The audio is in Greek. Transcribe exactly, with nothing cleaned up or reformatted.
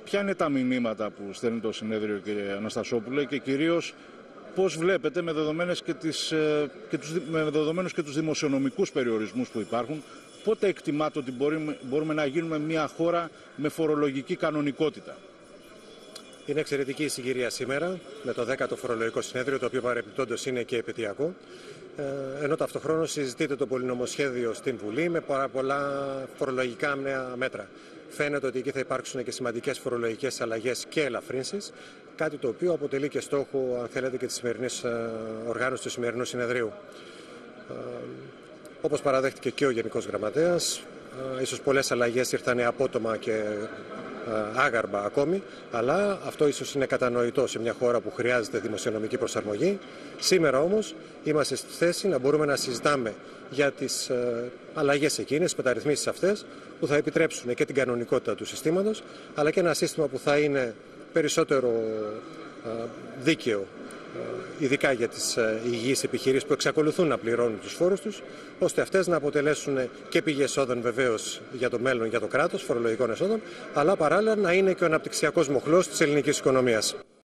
ποια είναι τα μηνύματα που στέλνει το συνέδριο, κύριε Αναστασόπουλε, και κυρίως πώς βλέπετε με, δεδομένες και τις, και τους, με δεδομένους και τους δημοσιονομικούς περιορισμούς που υπάρχουν, πότε εκτιμάτε ότι μπορούμε, μπορούμε να γίνουμε μια χώρα με φορολογική κανονικότητα? Είναι εξαιρετική η συγκυρία σήμερα με το δέκατο φορολογικό συνέδριο, το οποίο παρεμπιπτόντως είναι και επαιτειακό, ενώ ταυτοχρόνως συζητείται το πολυνομοσχέδιο στην Βουλή με πάρα πολλά φορολογικά νέα μέτρα. Φαίνεται ότι εκεί θα υπάρξουν και σημαντικές φορολογικές αλλαγές και ελαφρύνσεις, κάτι το οποίο αποτελεί και στόχο, αν θέλετε, και της σημερινής οργάνωσης του σημερινού συνεδρίου. Όπως παραδέχτηκε και ο Γενικός Γραμματέας, ίσως πολλές αλλαγές ήρθαν απότομα και άγαρμα ακόμη, αλλά αυτό ίσως είναι κατανοητό σε μια χώρα που χρειάζεται δημοσιονομική προσαρμογή. Σήμερα όμως είμαστε στη θέση να μπορούμε να συζητάμε για τις αλλαγές εκείνες, μεταρρυθμίσεις αυτές, που θα επιτρέψουν και την κανονικότητα του συστήματος, αλλά και ένα σύστημα που θα είναι περισσότερο δίκαιο, ειδικά για τις υγιείς επιχειρήσεις που εξακολουθούν να πληρώνουν τους φόρους τους, ώστε αυτές να αποτελέσουν και πηγές εσόδων βεβαίως για το μέλλον, για το κράτος, φορολογικών εσόδων, αλλά παράλληλα να είναι και ο αναπτυξιακός μοχλός της ελληνικής οικονομίας.